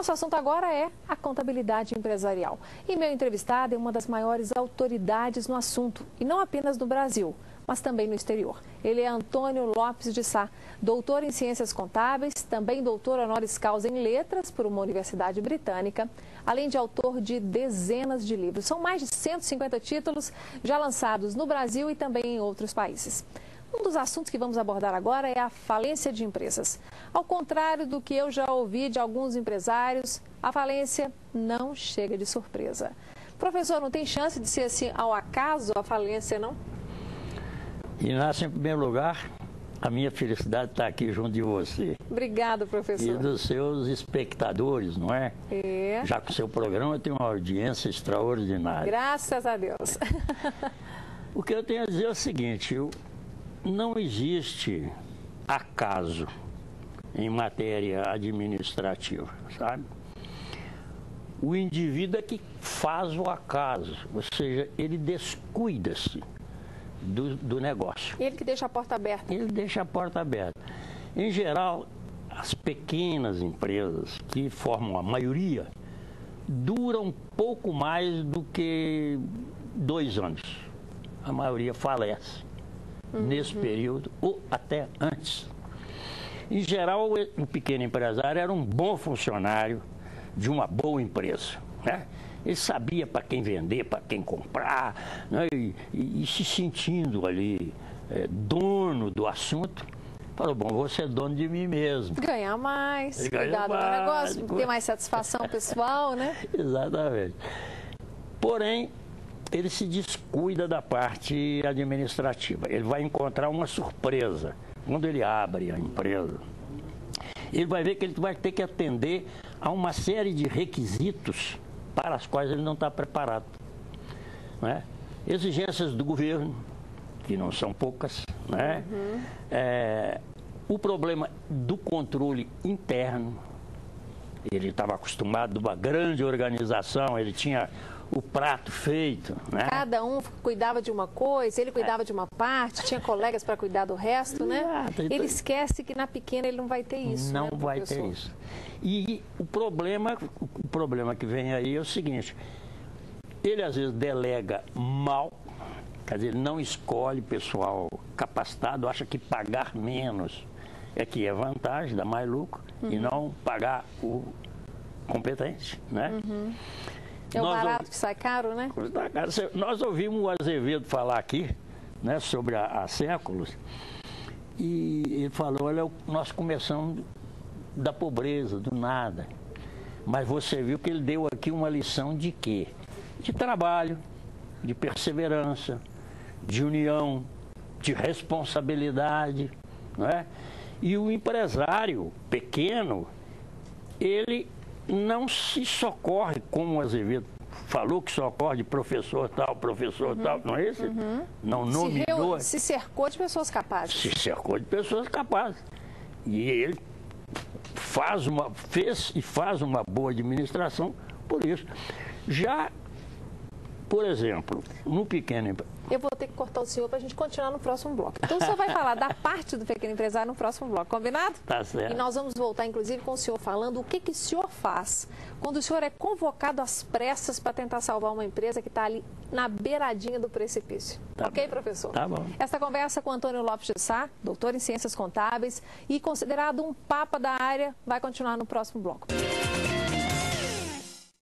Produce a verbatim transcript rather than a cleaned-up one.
Nosso assunto agora é a contabilidade empresarial. E meu entrevistado é uma das maiores autoridades no assunto, e não apenas no Brasil, mas também no exterior. Ele é Antônio Lopes de Sá, doutor em Ciências Contábeis, também doutor honoris causa em Letras por uma universidade britânica, além de autor de dezenas de livros. São mais de cento e cinquenta títulos já lançados no Brasil e também em outros países. Um dos assuntos que vamos abordar agora é a falência de empresas. Ao contrário do que eu já ouvi de alguns empresários, a falência não chega de surpresa. Professor, não tem chance de ser assim ao acaso a falência, não? Inácio, em primeiro lugar, a minha felicidade está aqui junto de você. Obrigada, professor. E dos seus espectadores, não é? É. Já que o seu programa tem uma audiência extraordinária. Graças a Deus. O que eu tenho a dizer é o seguinte, eu, não existe acaso em matéria administrativa, sabe? O indivíduo é que faz o acaso, ou seja, ele descuida-se do, do negócio. Ele que deixa a porta aberta. Ele deixa a porta aberta. Em geral, as pequenas empresas, que formam a maioria, duram pouco mais do que dois anos. A maioria falece. Uhum. Nesse período, ou até antes. Em geral, o pequeno empresário era um bom funcionário de uma boa empresa, né? Ele sabia para quem vender, para quem comprar, né? e, e, e se sentindo ali é, dono do assunto, falou, bom, vou ser dono de mim mesmo. Ganhar mais, cuidar do meu negócio, ter mais satisfação pessoal, né? Exatamente. Porém, ele se descuida da parte administrativa. Ele vai encontrar uma surpresa quando ele abre a empresa. Ele vai ver que ele vai ter que atender a uma série de requisitos para as quais ele não está preparado, né? Exigências do governo, que não são poucas, né? Uhum. É, o problema do controle interno. Ele estava acostumado a uma grande organização, ele tinha o prato feito, né? Cada um cuidava de uma coisa, ele cuidava é. de uma parte, tinha colegas para cuidar do resto, né? Ah, ele esquece que na pequena ele não vai ter isso, Não né, vai ter isso. E o problema, o problema que vem aí é o seguinte, ele às vezes delega mal, quer dizer, ele não escolhe pessoal capacitado, acha que pagar menos é que é vantagem, dá mais lucro, uhum. e não pagar o competente, né? Uhum. É o nós barato ouvi... que sai caro, né? Nós ouvimos o Azevedo falar aqui, né, sobre há, há séculos, e ele falou, olha, nós começamos da pobreza, do nada. Mas você viu que ele deu aqui uma lição de quê? De trabalho, de perseverança, de união, de responsabilidade, não é? E o empresário pequeno, ele não se socorre, como o Azevedo falou que socorre de professor tal, professor uhum, tal, não é esse? Uhum. Não nominou. Se, se cercou de pessoas capazes. Se cercou de pessoas capazes. E ele faz uma, fez e faz uma boa administração por isso. Já, por exemplo, no pequeno empresário. Eu vou ter que cortar o senhor para a gente continuar no próximo bloco. Então, o senhor vai falar da parte do pequeno empresário no próximo bloco, combinado? Tá certo. E nós vamos voltar, inclusive, com o senhor falando o que, que o senhor faz quando o senhor é convocado às pressas para tentar salvar uma empresa que está ali na beiradinha do precipício. Tá ok, bom. Professor? Tá bom. Esta conversa com Antônio Lopes de Sá, doutor em Ciências Contábeis e considerado um papa da área, vai continuar no próximo bloco.